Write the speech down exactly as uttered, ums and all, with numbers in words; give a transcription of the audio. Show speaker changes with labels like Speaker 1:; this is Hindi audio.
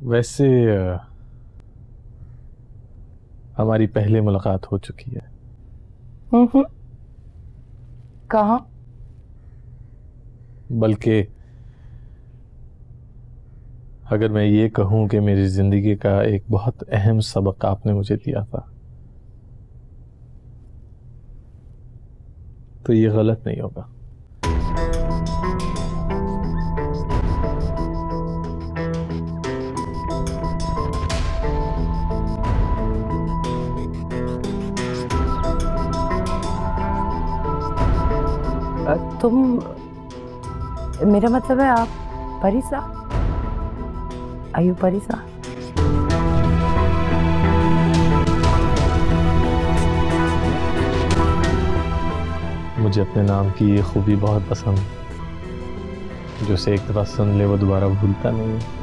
Speaker 1: वैसे हमारी पहले मुलाकात हो चुकी है।
Speaker 2: हम्म। कहाँ?
Speaker 1: बल्कि अगर मैं ये कहूं कि मेरी जिंदगी का एक बहुत अहम सबक आपने मुझे दिया था तो ये गलत नहीं होगा।
Speaker 2: तुम, मेरा मतलब है आप परिसा? आयु परिसा?
Speaker 1: मुझे अपने नाम की ये खूबी बहुत पसंद, जो उसे एक दफा सुन ले वो दोबारा भूलता नहीं है।